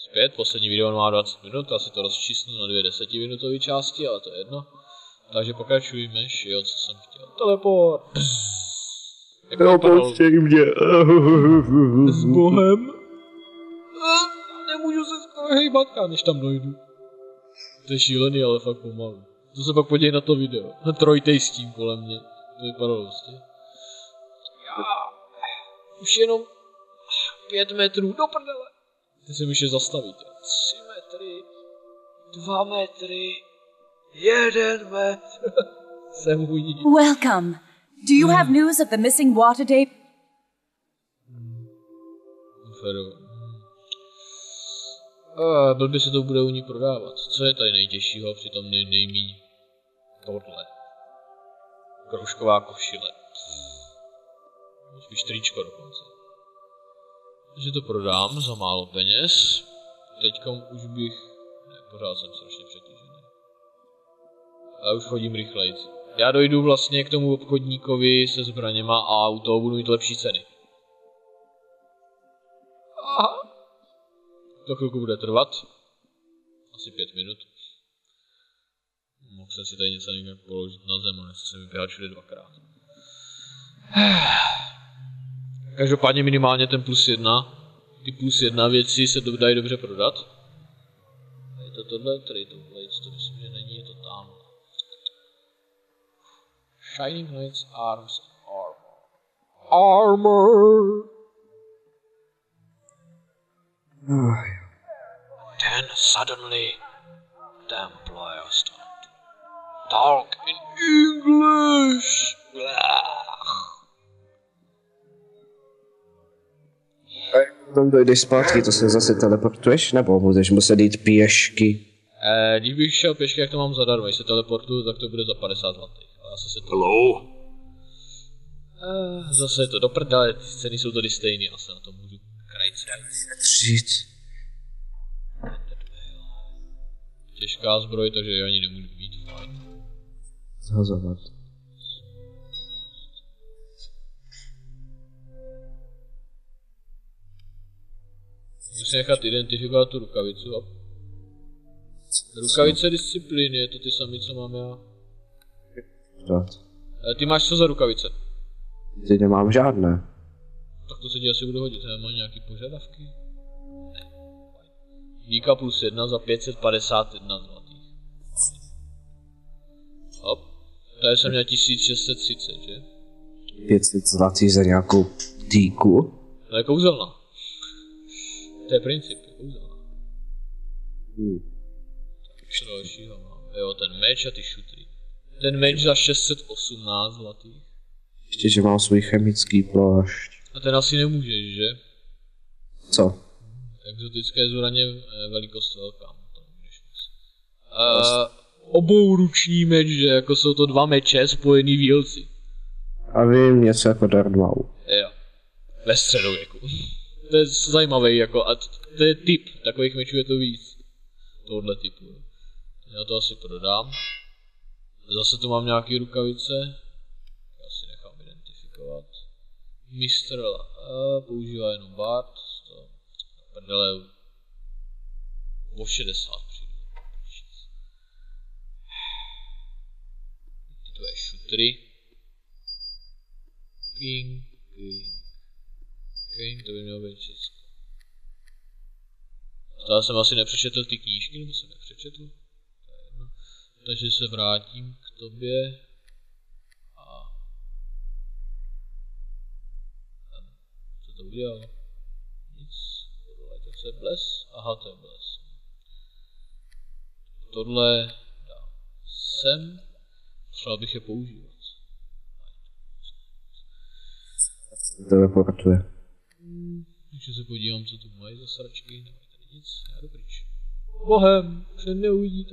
5, poslední video má 20 minut, asi to rozčísnu na 2 desetiminutové části, ale to je jedno. Takže pokračujeme, jo, co jsem chtěl. Teleport! Propustěj mě. S bohem. Nemůžu se skoro hejbat, než tam dojdu. To je šílený, ale fakt pomalu. To se pak podívej na to video. Trojtej s tím kolem mě. To vypadalo prostě. Už jenom 5 metrů do prdele. Teď se může zastavit. 3 metry. 2 metry. 1 metr. Jsem u ní. Welcome. Do you have news of the missing Waterdeep? Blbě se to bude u ní prodávat. Co je tady nejtěžšího, přitom nejmíň tohle. Kroužková košile. Spíš tričko dokonce. Takže to prodám za málo peněz. Teďkom už bych... Ne, pořád jsem strašně přetížený. Ale už chodím rychlejc. Já dojdu vlastně k tomu obchodníkovi se zbraněma a u toho budu mít lepší ceny. Aha. To chvilku bude trvat. Asi 5 minut. Mohl jsem si tady něco nějak položit na zem, nechci se mi běhat všude 2krát. Každopádně minimálně ten +1. Ty +1 věci se dají dobře prodat. Je to tohle, tady tohle, to myslím, že není, je to tam. Shining Knights Arms Armor. Then suddenly the employer started to talk in English. Tam dojdeš zpátky, to se zase teleportuješ, nebo budeš muset jít pěšky? Když bych šel pěšky, jak to mám zadarmo, když se teleportuju, tak to bude za 50 zlatých. Ale zase se to... Hello? Zase je to do prdele, ty ceny jsou tady stejný, já se na to můžu krajit. Těžká zbroj, takže já ani nemůžu mít, fajn. Zhazovat. Musím nechat identifikovat tu rukavicu. Rukavice disciplíny, je to ty samý, co mám já. Ty máš co za rukavice? Ty nemám žádné. Tak to se ti asi bude hodit, má nějaký požadavky? Ne. Díka +1 za 551 zlatých. Fajn. Hop. Tady jsem měl 1630, že? 500 zlatých za nějakou týku? To je kouzelná. To je princip, je kouzelná. Co dalšího mám? Jo, ten meč a ty šutry. Ten meč za 618 zlatých. Ještě, že mám svůj chemický plášť. A ten asi nemůžeš, že? Co? Exotické zbraně velikost velká. To nemůžeš moc. Obouruční meč, že jako jsou to 2 meče spojený vílci. A vím, něco jako Dartmouth. Jo. Ve středověku. To je zajímavý, jako, a to je typ, takových mečů je to víc. Tohle typu. Já to asi prodám. Zase tu mám nějaký rukavice. Já si nechám identifikovat. Mistral používá jenom Bard. To prdele o 60 přijdu. Tu je šutry. King. To by mělo být česko. Stále jsem asi nepřečetl ty knížky, nebo jsem nepřečetl. Takže se vrátím k tobě. A... Co to udělalo? Nic. Podolejte se bles. Aha, to je bles. Tohle dám sem. Třeba bych je používat. Teleportuje. Takže se podívám, co tu mají za sračky. Nemají tady nic. Já jdu pryč. Bohem, že neuvidíte.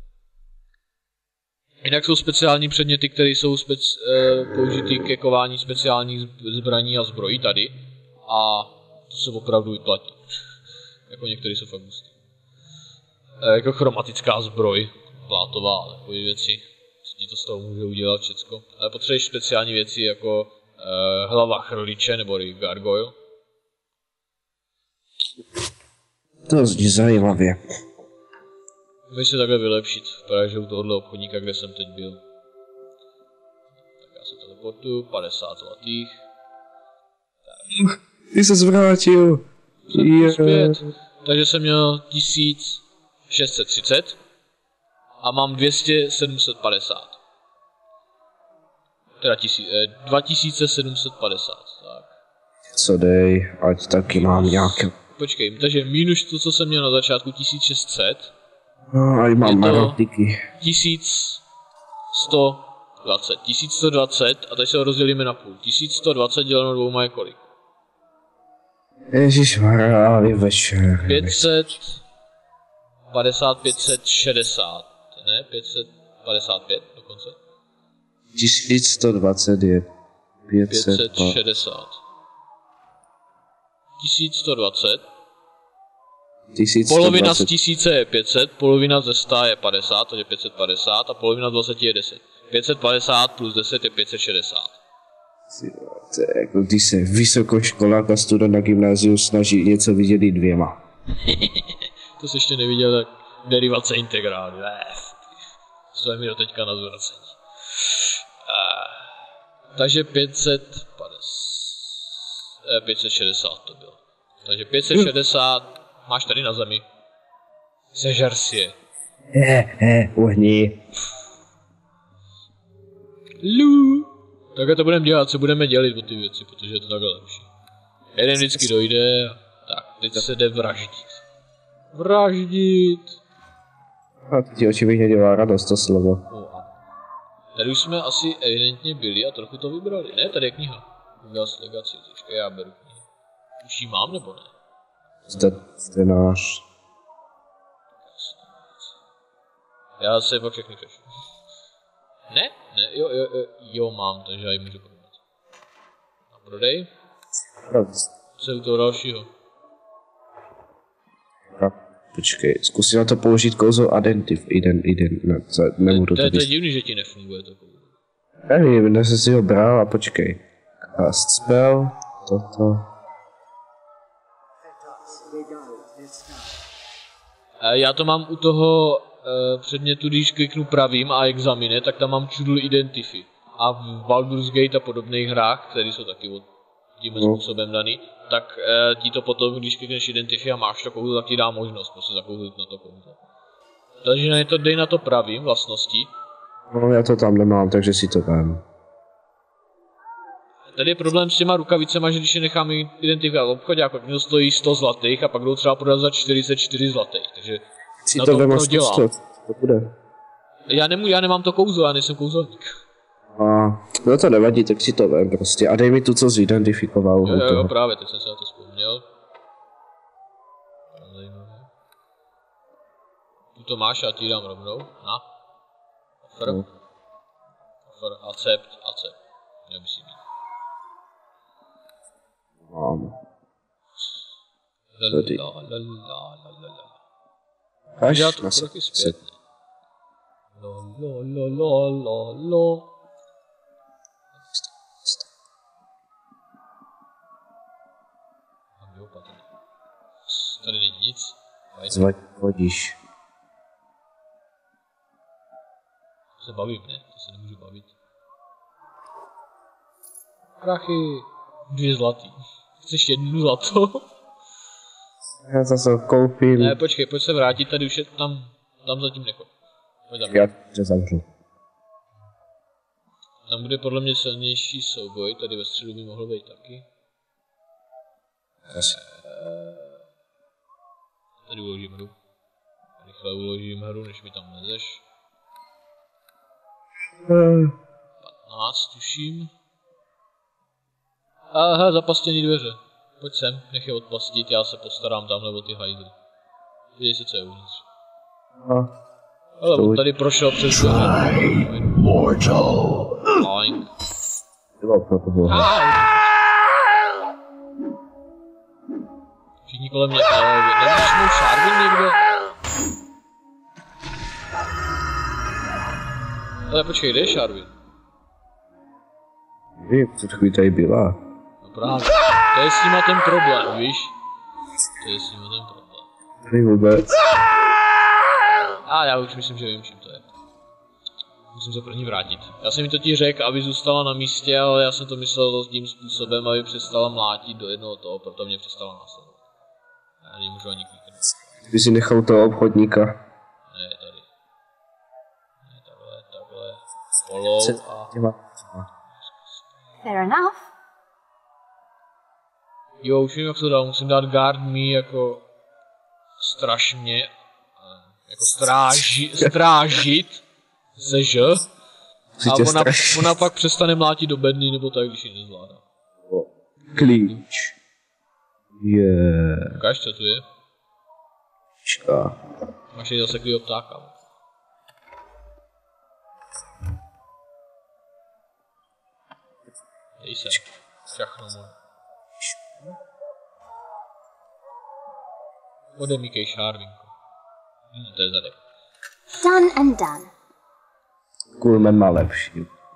Jinak jsou speciální předměty, které jsou použitý ke kování speciálních zbraní a zbrojí tady. A to se opravdu vyplatí. Jako některé jsou fakt hustý. Jako chromatická zbroj, plátová a takové věci. Co ti to z toho může udělat všecko. Ale potřebuješ speciální věci jako hlava chrliče nebo gargoyle. To zní zajímavě. Můžeš se takhle vylepšit v Praze u tohohle obchodníka, kde jsem teď byl. Tak já se teleportuju, 50 zlatých. Ty se zvrátil. Zpět. Takže jsem měl 1630 a mám 2750. Teda 2750, tak. Co dej, ať taky mám nějaké. Počkej, takže minus to, co jsem měl na začátku, 1600. No, ať mám marotiky. 1120. 1120 a teď se ho rozdělíme na půl. 1120 děleno dvouma je kolik? Ježišmarja, je večer. 550, 560. Ne, 555 dokonce. 1120 je 560. 1120. 1120. Polovina z 1000 je 500, polovina ze 100 je 50, takže 550 a polovina z 20 je 10. 550 plus 10 je 560. To je jako když se vysokoškolák a student na gymnáziu snaží něco vydělit dvěma. To jsi ještě neviděl, tak derivace integrály. To je mi do teďka na zvracení. Takže 560 to bylo. Takže 560 máš tady na zemi. Sežer si je. Uhni. Takhle to budeme dělat, co budeme dělit o ty věci, protože je to takhle lepší. Jeden vždycky dojde a tak, teď se jde vraždit. Vraždit! A ti očividně dělá radost to slovo. Tady už jsme asi evidentně byli a trochu to vybrali. Ne, tady je kniha. Udělal legaci, počkej, já beru knihu. Už ji mám nebo ne? Zde náš. Já se pak všechny přečtu. Ne, jo, mám, takže já ji můžu prodat. A prodej? Co je u toho dalšího? Počkej, zkusím na to použít kouzlo Identif. Nebudu to je divný, že ti nefunguje to kouzlo. Nevím, dnes jsem si ho bral a počkej. Cast spell, toto. Já to mám u toho předmětu, když kliknu pravým a examine, tak tam mám Chudl Identify. A v Baldur's Gate a podobných hrách, které jsou taky tím způsobem daný, tak ti to potom, když klikneš Identify a máš to kouzlo, tak ti dá možnost prostě zakouzlit na to kouzlo. Takže to dej na to pravým vlastnosti. No, já to tam nemám, takže si to vem. Tady je problém s těma rukavicema, že když je necháme identifikovat v obchodě, jako to stojí 100 zlatých a pak jdou třeba prodat za 44 zlatých, takže si na to to vem dělám. To bude. Já nemám to kouzlo, já nejsem kouzelník. No to nevadí, tak si to vem prostě. A dej mi tu, co zidentifikoval. Jo, právě, teď jsem se na to vzpomněl. Tu to máš, já ti dám rovnou. Na. Offer. Offer, accept. Měl by si být. Mám. Až já to taky zpět. Lo. Tady není nic. Vodíš. Se bavím, ne? To se nemůžu bavit. Prachy. 2 zlatý. Chceš 1 zlato? Já zase koupím. Ne, počkej, pojď se vrátit, tady už je tam zatím nechoď. Já tě zavřu. Tam bude podle mě silnější souboj, tady ve středu by mohl být taky. Tady uložím hru. Rychle uložím hru, než mi tam lezeš. 15 tuším. Aha, zapastěný dveře. Pojď sem, nech je odpastit, já se postarám tamhle o ty hajzly. Vidíš se, co je uvnitř. Ale on tady prošel přes dveře. Mortal. Flying. Všichni kolem mě, nevíš mou Sharvin někde? Ale počkej, kde je Sharvin? Před chvíli tady byla. No právě, to je s nima ten problém, víš? To je s nima ten problém. Vůbec. A já už myslím, že vím, čím to je. Musím se pro ní vrátit. Já jsem jí totiž řekl, aby zůstala na místě, ale já jsem to myslel tím způsobem, aby přestala mlátit do jednoho toho, proto mě přestala následovat. Já nemůžu ani kliknout. Ty si nechal toho obchodníka. Ne, tady. Ne, takhle. Follow a... Fair enough. Jo, už vím, jak to dál. Musím dát guard me jako... strašně... jako strážit se ž. A ona pak přestane mlátit do bedny, nebo tak, když ji nezvládá. Klíč. Ukáž, co tu je? Čeká. Máš tady zase takovýho ptáka. Dej se. Šachno můj. Odemíkej šárvinko. To je zadek. Done and done. Coolman má lepší.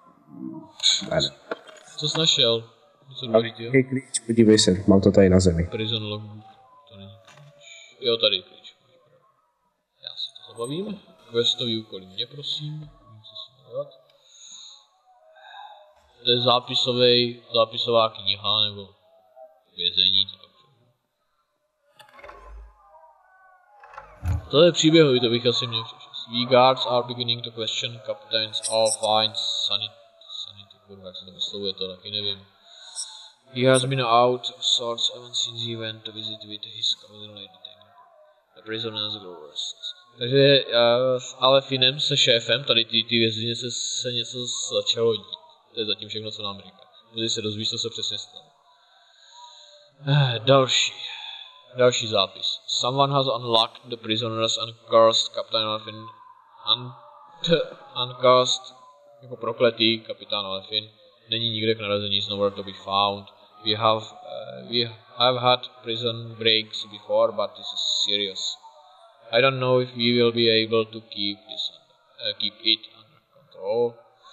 Co jsi našel? Něco důležitého? Klíč, podívej se, mám to tady na zemi. Prison logbook, to není klíč. Jo, tady je klíč. Já si to zabavím. Questový úkoly mě, prosím. Vím, co si dělat. To je zápisová kniha, nebo vězení, to tak. To je příběhový, to bych asi měl přečíst. We guards are beginning to question captains all finds sanity, kurva, jak se to vyslovuje, to taky nevím. He has been out of sorts ever since he went to visit with his cousin lady Tangle. The prisoners grow restless. Takže s Alefinem, se šéfem, tady ty vězně se něco začalo dít. To je zatím všechno, co nám říká. Můžeš se dozvíš, co se přesně stalo. Další zápis. Someone has unlocked the prisoners and cursed Captain Alefin. Uncursed, jako prokletý kapitán Alefin. Není nikde k narazení, is nowhere to be found. We have had prison breaks before, but this is serious. I don't know if we will be able to keep it under control.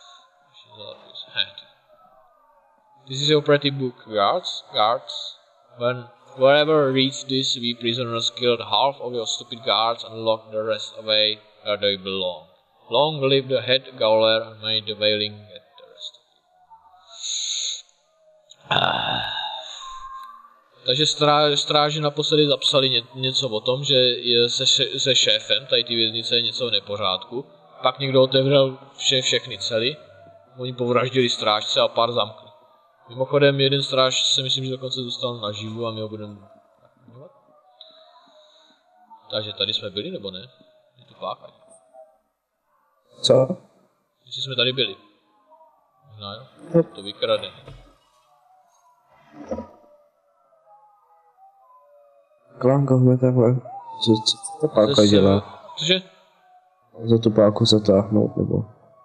This is your pretty book, guards. When whoever reads this, we prisoners killed half of your stupid guards and locked the rest away where they belong. Long live the head gaoler and may the wailing get the rest of you. Takže stráži naposledy zapsali něco o tom, že je se šéfem tady ty věznice je něco v nepořádku. Pak někdo otevřel všechny cely, oni povraždili strážce a pár zamkli. Mimochodem jeden stráž se myslím, že dokonce zůstal naživu a my ho budeme... Takže tady jsme byli, nebo ne? Je to páka. Co? Jestli jsme tady byli. Možná jo? To vykrade. Klanko, takhle. Co to páka dělá? Cože? Za tu páku zatáhnout, nebo?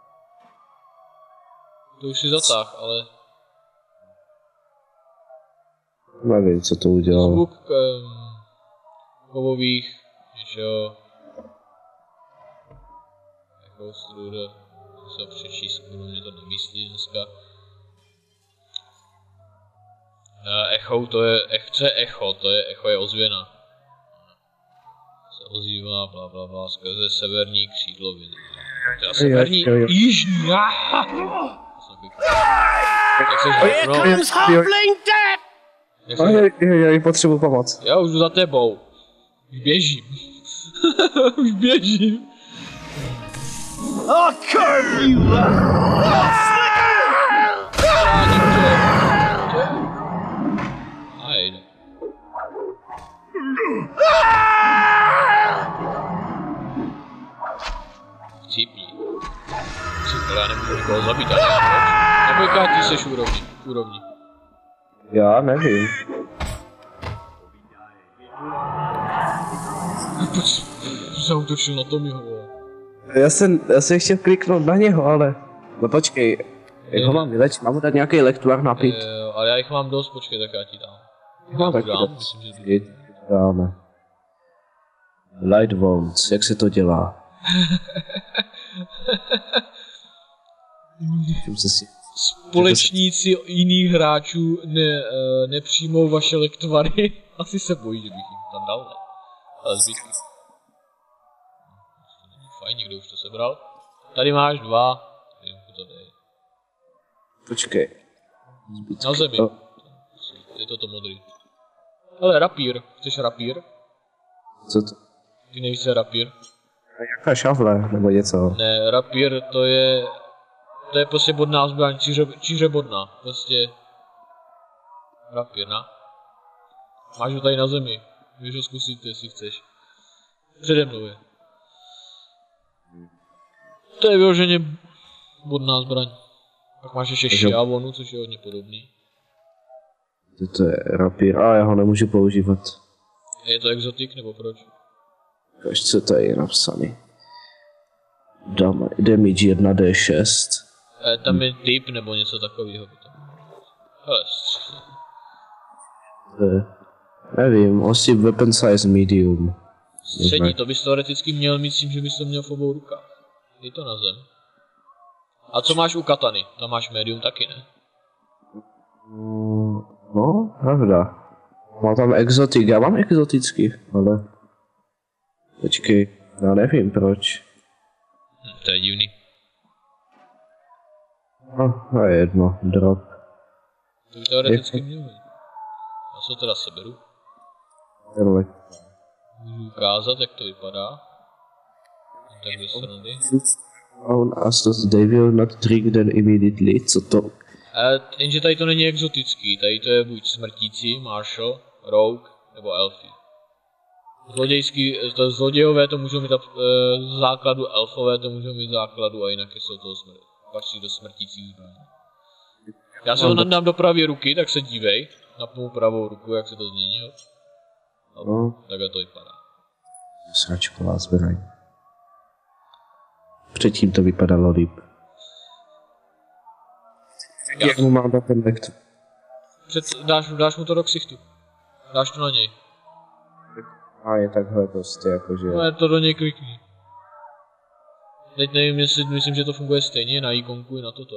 To už si zatáh, ale... Nevím, co to udělalo. Zvuk kovových, něčeho... Echo strude, se přečíst, mě to nemyslí dneska. Echo, to je, echo je ozvěna. Se ozývá, blablabla, skrze severní křídlo vědy. Teda severní, jižní, Jak seš Já potřebuji pomoc. Já už jdu za tebou. Už běžím. Už běžím. I'll curve you! Ajde. Cípni. Já nemůžu nikoho zabít, ale proč? Na koliká ty seš úrovni? Já nevím. Proč zautočil na Tommyho, vole? Já jsem chtěl kliknout na něho, ale... No počkej, jak ho mám vylečit? Mám mu dát nějaký lektuár napít? Ale já jich mám dost, počkej, tak já ti dám. Vám Tak dám, myslím, že dáme. Light wounds, jak se to dělá? Společníci jiných hráčů nepřijmou vaše lektvary. Asi se bojí, že bych jim tam dal, ne? Ale zbytky. Fajn, někdo už to sebral. Tady máš 2. To dej. Počkej. Na zemi. Je to modrý. Ale rapír. Chceš rapír? Co to? Ty nevíš, co je rapír? Jaká šavle, nebo něco? Ne, rapír to je prostě bodná zbraň, číře bodná. Prostě rapír, na? Máš ho tady na zemi. Můžeš ho zkusit, jestli chceš. Přede mnou je. To je vyloženě bodná zbraň. Pak máš ještě šiavonu, což je hodně podobný. To je rapír, ale já ho nemůžu používat. Je to exotik, nebo proč? Až co tady je napsaný. Damage 1d6. Tam je typ nebo něco takového. Hele, nevím, osip weapon size medium. střední, to bys teoreticky měl mít s tím, že bys to měl v obou rukách. Je to na zem. A co máš u katany? Tam máš medium taky, ne? No, pravda. Má tam exotik, já mám exotický, ale... Počkej, já nevím proč. To je divný. No, a jedno, drop. To by teoreticky měl být. Já se to teda seberu. Tenhle. Můžu ukázat, jak to vypadá. Tak do strany. As does they will not trigger them immediately, co to? Jenže tady to není exotický, tady to je buď smrtící, martial, rogue, nebo elfy. Zlodějský, to zlodějové to můžou mít základu, elfové to můžou mít základu a jinak jsou to patří do smrtících zbraní. Já se ho dám do pravé ruky, tak se dívej na mou pravou ruku, jak se to změní, jo. No. Takhle to vypadá. Sračková zbraň. Předtím to vypadalo líp. Jak mu mám dát ten vektor? Dáš mu to do ksichtu. Dáš to na něj. A je takhle prostě jakože... No to do něj klikni. Teď nevím, jestli myslím, že to funguje stejně na ikonku i na toto.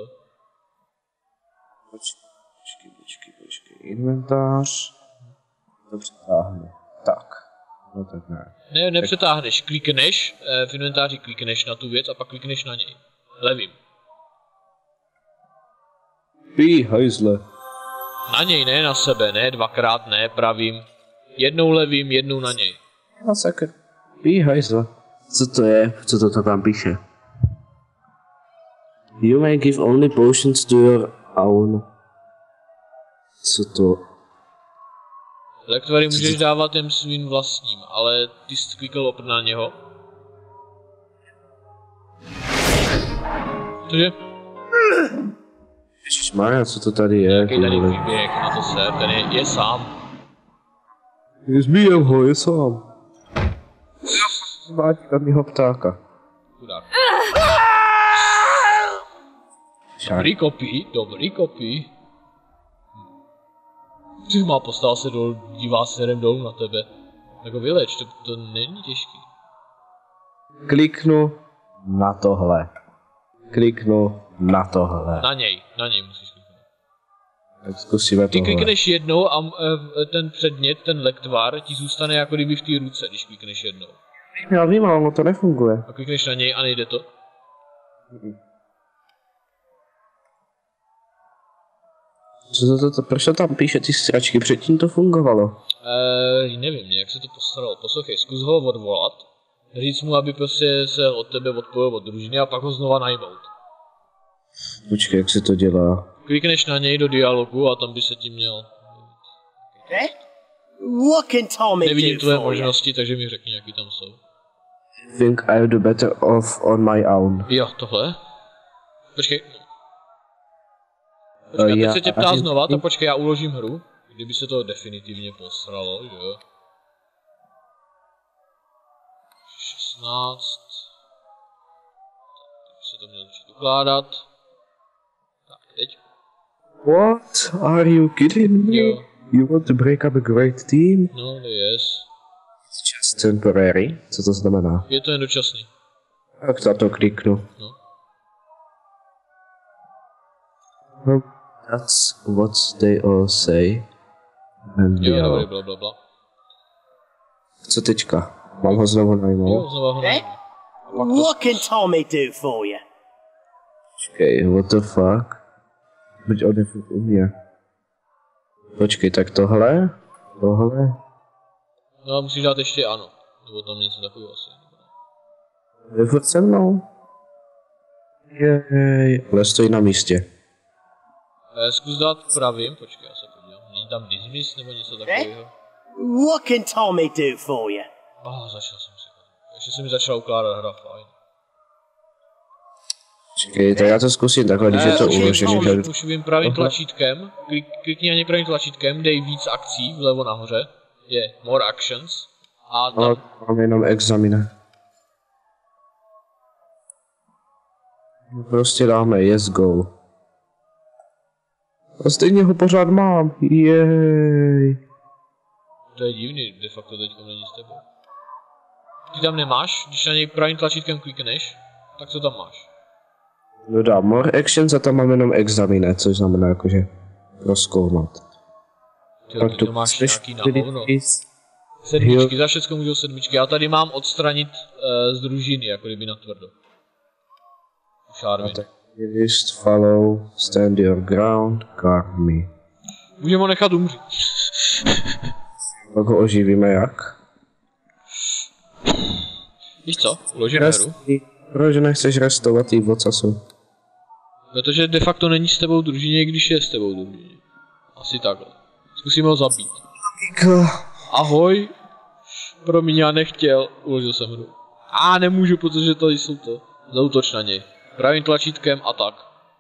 Počkej. Inventář. To přetáhne. Tak. No tak ne. Ne, nepřetáhneš. Klikneš, v inventáři klikneš na tu věc a pak klikneš na něj. Levým. Pí, hajzle. Na něj, ne na sebe, ne dvakrát, ne pravým. Jednou levým, jednou na něj. No sakr. Pí, hajzle. Co to je? Co to tam píše? You may give only potions to your own. Co to? Lektvary můžeš dávat jen svým vlastním, ale ty jsi klikl opět na něho. Cože? Ježišmarja, co to tady je? Jaký tady příběh na to se, ten je sám. Zbíjem ho, je sám. Zvátí tam jeho ptáka. Chudák. Dobrý kopí. Když má postava se dolů, dívá směrem dolů na tebe. Tak ho vyleč, to není těžký. Kliknu na tohle. Na něj musíš kliknout. Tak zkusíme Ty tohle. klikneš jednou a ten předmět, ten lektvar, ti zůstane jako kdyby v té ruce, když klikneš jednou. Já vím, ale ono to nefunguje. A klikneš na něj a nejde to? Proč to tam píše ty sračky? Předtím to fungovalo. Nevím, jak se to postaralo. Poslouchej, zkus ho odvolat. Říct mu, aby prostě se od tebe odpojil od družiny a pak ho znova najmout. Počkej, jak se to dělá. Klikneš na něj do dialogu a tam by se ti měl. What can Tommy Nevidím do tvoje for you? možnosti, takže mi řekni, jaký tam jsou. Think I'll do better off on my own. Jo, tohle. Počkej, teď se tě ptá znova, tak počkej, já uložím hru. Kdyby se to definitivně posralo, že jo. 16. Tak by se to mělo začít ukládat. Tak, teď. What? Are you kidding me? Jo. You want to break up a great team? No, yes. It's just temporary. Co to znamená? Je to jen dočasný. Tak na to kliknu. No. No, that's what they all say. And Jo, yeah. dobrý, blablabla. Co teďka? Mám ho znovu Jo, najmout? znova ho najmu. What can Tommy do for you? Počkej, what the fuck? Buď on je furt u mě. Počkej, tak tohle? Tohle? No a musíš dát ještě ano. Nebo tam něco takového asi. Je furt se mnou? Jej, ale stojí na místě. Zkus dát pravým, počkej, já se podívám. Není tam dismiss nebo něco takového? What can Tommy do for you? Začal jsem si. Ještě se mi začala ukládat hra, fajn. Počkej, tak já to zkusím takhle, když je to uložený. Už vím pravým tlačítkem, klikni na ně pravým tlačítkem, dej víc akcí vlevo nahoře, je more actions a Ale mám jenom examine. No prostě dáme yes go. A stejně ho pořád mám, jej. to je divný, de facto teďko není s tebou. Ty tam nemáš, když na něj pravým tlačítkem klikneš, tak co tam máš? No dám more actions a tam mám jenom examine, což znamená jakože rozkoumat. Ty to máš nějaký na hovno. Sedmičky, za všecko můžou sedmičky. Já tady mám odstranit z družiny, jako kdyby na tvrdo. Šárvin. Activist, follow, stand your ground, guard me. Můžeme ho nechat umřít. Pak ho oživíme jak? Víš co? Uložíme hru. Proč nechceš restovat jí vocasu? Protože de facto není s tebou v družině, když je s tebou v družině. Asi takhle. Zkusíme ho zabít. Ahoj. Promiň, já nechtěl. Uložil jsem hru. Nemůžu, protože tady jsou to. Zaútoč na něj. Pravým tlačítkem a tak.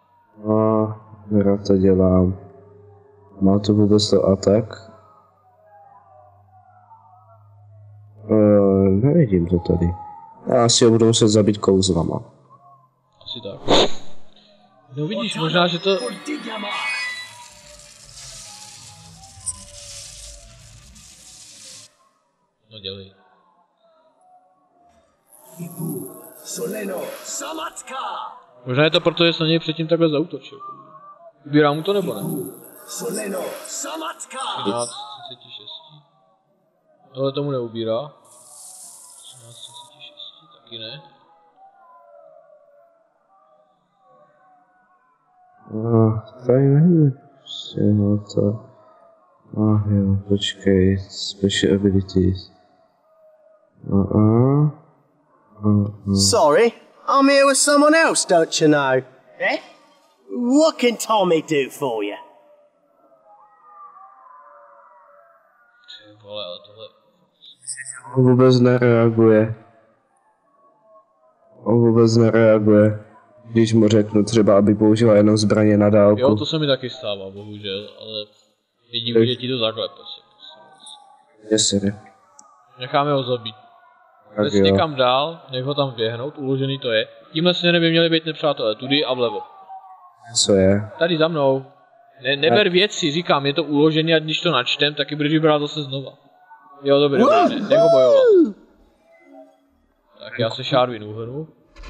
Já to dělám. Má to vůbec to atak? Nevidím to tady. Já si ho budu muset zabít kouzlama. Asi tak. No vidíš, možná, že to... No dělej. Možná je to proto, že se na něj předtím takhle zaútočil. Ubírá mu to nebo ne? 13, 36. Tohle tomu neubírá. 13, 36, taky ne. Tady nevím. To. Jo, počkej. Special abilities. Sorry, I'm here with someone else, don't you know? What can Tommy do for you? Ty vole, ale tohle... On vůbec nereaguje. Když mu řeknu třeba, aby použila jenom zbraně na dálku. Jo, to se mi taky stává, bohužel, ale je divný, že ti to takhle prostě. Jasně. Necháme ho zabít. Jsi někam dál, nech ho tam vběhnout, uložený to je. Tímhle směrem by měli být nepřátelé, tudy a vlevo. Co je? Tady za mnou. Neber věci, říkám, je to uložený a když to načtem, taky budeš vybrat zase znova. Jo, dobrý, nech ho bojovat. Tak já se Šárvin uhrnu.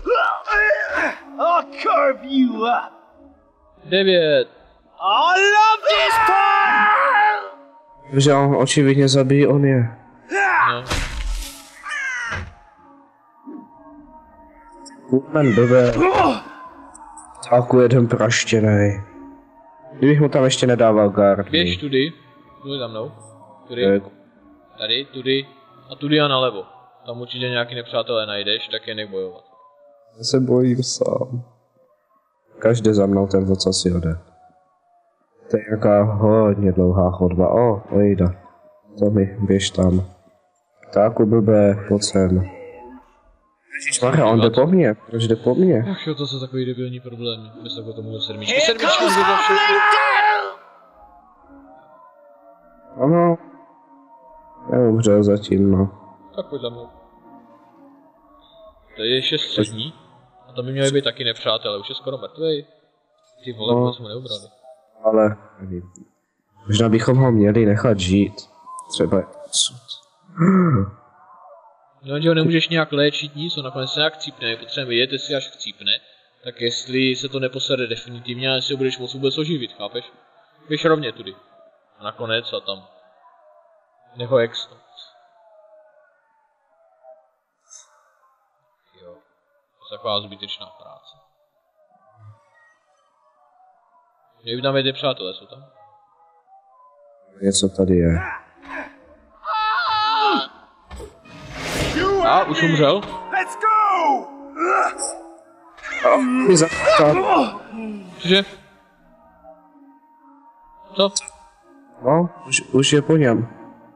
I'll curve you up. 9. I love this part. Že on očividně zabíjí, on je. No. Kurmen blbé. Táku jeden praštěnej. Kdybych mu tam ještě nedával guard. Běž tudy. Tudy za mnou. Tudy. Tady, tudy. A tudy a nalevo. Tam určitě nějaký nepřátelé najdeš, tak je nech bojovat. Já se bojím sám. Každý za mnou ten vocas si jde. To je nějaká hodně dlouhá chodba. Ojda. To mi, běž tam. Táku blbé, pojď sem. Ježišmarja, on jde po mně. Proč jde po mně? Ach jo, to jsou takový debilní problémy. Bez toho tomu sedmičky. Sedmičky může za všechno. Ano. Neumřel zatím, no. Tak pojď za mnou. To je ještě střední. A to by měly být taky nepřátelé, už je skoro mrtvej. Ty vole, vůbec mu neubrali. Ale nevím. Možná bychom ho měli nechat žít. Třeba No, že ho nemůžeš nějak léčit nic, on nakonec se nějak chcípne, my potřebujeme vědět, jestli až chcípne, tak jestli se to neposede definitivně a jestli ho budeš moc vůbec oživit, chápeš? Běž rovně tudy. A nakonec a tam. Nech ho exto. Jo. To je taková zbytečná práce. Měli by tam být přátelé, jsou tam? Něco tady je. A, už umřel? Let's go! Mi zaptal. Cože? Co? No, už je po něm.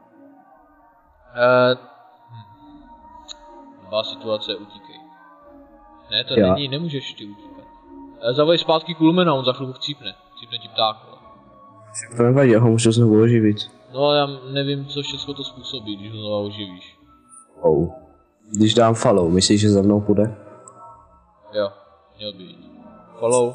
Nová situace, utíkej. Ne, to Já. není, nemůžeš ty utíkat. Zavolej zpátky Kulmena, on za chvilku chcípne. Chcípne ti pták, vole. To nevadí, já ho můžu znovu oživit. No já nevím, co všechno to způsobí, když ho znovu oživíš. Oh. Když dám follow, myslíš, že za mnou půjde? Jo, měl by jít. Follow.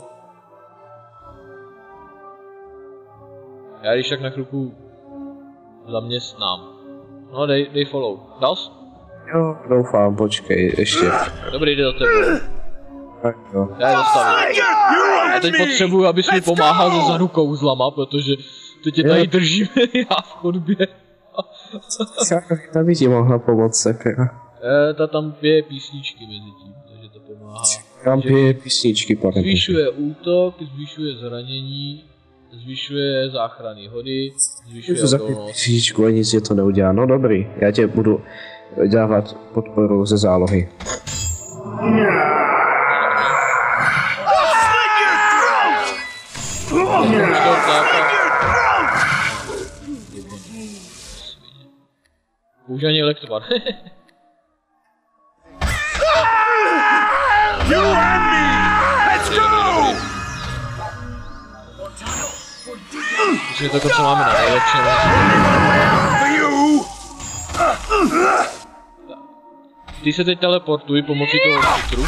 Já když tak na chvilku zaměstnám. No dej follow. Dal jsi? Jo, doufám, počkej, ještě. Dobrý, jde do tebe. Tak jo. Já je zastavím. A teď potřebuji, abys mi pomáhal ze zadu kouzlama, protože teď tě tady držíme já v chodbě. Tam by ti mohla pomoct sakra. Tam pije písničky mezi tím, takže to pomáhá. Tam pije písničky, pane. Zvyšuje útok, zvyšuje zranění, zvyšuje záchranný hody, zvyšuje To za odolnost. písničku a nic je to neudělá. No dobrý, já tě budu dávat podporu ze zálohy. Už ani elektvar. Myslím, že to, co máme na nejlepší. Ty se teď teleportuj pomocí toho šutru.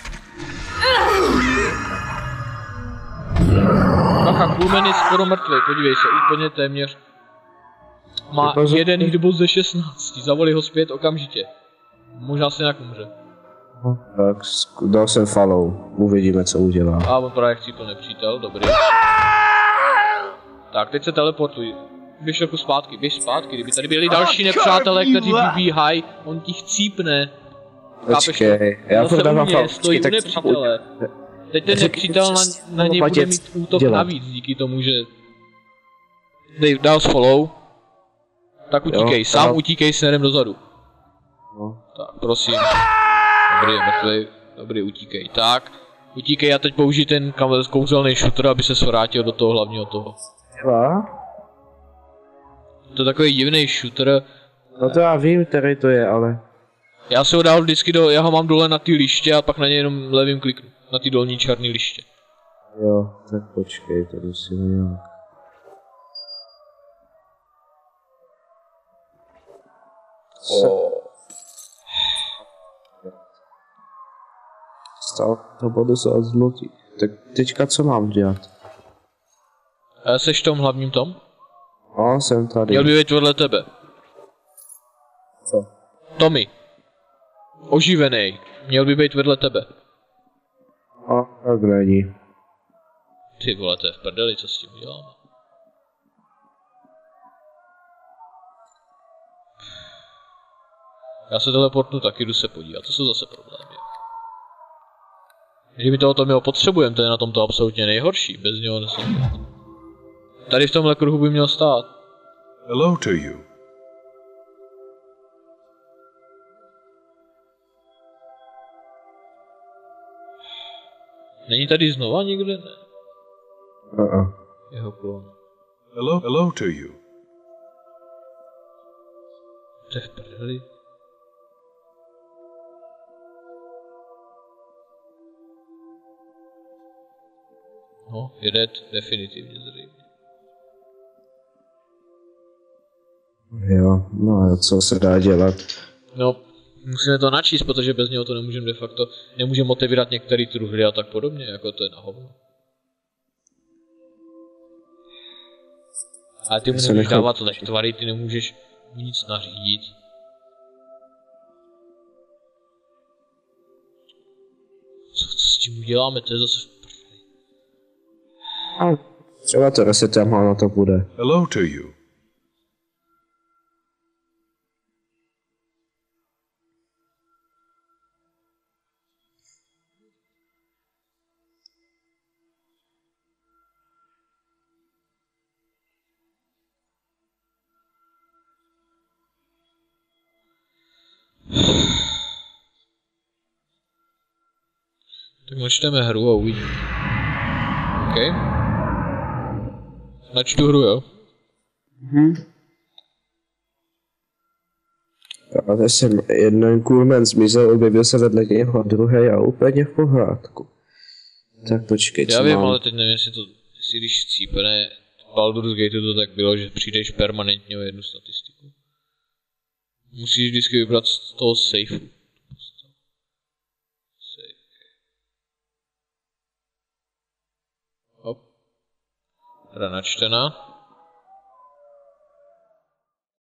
Bacha, Kulmen je skoro mrtvý, podívej se, úplně téměř. Má jeden hitbox ze 16, zavolej ho zpět okamžitě. Možná se nějak umře. Tak, dal jsem follow, uvidíme, co udělá. A on právě chcípl nepřítel, dobrý. Tak, teď se teleportuj. Běž trochu zpátky, kdyby tady byli další nepřátelé, kteří vybíhají, on ti chcípne. Počkej, já prodávám follow. Stojí u nepřítele. Teď ten nepřítel na něj bude mít útok navíc, díky tomu, že... Dal z follow. Tak utíkej, sám utíkej směrem dozadu. No. Tak, prosím. Dobrý, je mrtvej. Dobrý, utíkej. Tak, utíkej a teď použij ten kouzelný shooter, aby se vrátil do toho hlavního toho. Dělá? To je takový divný shooter. No to já vím, který to je, ale... Já si ho dal vždycky já ho mám dole na ty liště a pak na něj jenom levým kliknu. Na ty dolní černý liště. Jo, tak počkej, to musím nějak... Stál to 50 zlotých. Tak teďka co mám dělat? Seš v tom hlavním tom? No, jsem tady. Měl by být vedle tebe. Co? Tommy. Oživený. Měl by být vedle tebe. A tak není. Ty vole, to je v prdeli, co s tím uděláme? Já se teleportnu taky, jdu se podívat, to jsou zase problémy. Kdyby toho Tommyho potřebujeme, to je na tomto absolutně nejhorší, bez něho nesmím. Tady v tomhle kruhu by měl stát. Hello to you. Není tady znova nikde? Ne. Jeho klon. Hello to you. To je v prdeli. No, je dead, definitivně zřejmě. Jo, no co se dá dělat? No, musíme to načíst, protože bez něho to nemůžeme de facto, nemůžeme otevírat některé truhly a tak podobně, jako to je na hovno. Ale ty mu nemůžeš dávat lektvary, ty nemůžeš nic nařídit. Co s tím uděláme, to je zase v prdeli. A třeba to resetem a na to bude. Hello to you. Tak načteme hru a uvidíme. OK. Načtu hru, jo? Ale jsem jeden coolman zmizel, objevil se vedle něho a druhý a úplně v pořádku. Tak počkej, co Já vím, mám? ale teď nevím, jestli když chcípne Baldur's Gate to tak bylo, že přijdeš permanentně o jednu statistiku. Musíš vždycky vybrat z toho safeu. Safe. Hop. Hra načtena.